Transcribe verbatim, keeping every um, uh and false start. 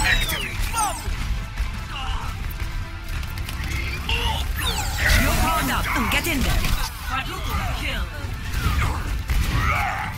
You're powered up. Get in there. Quadruple kill.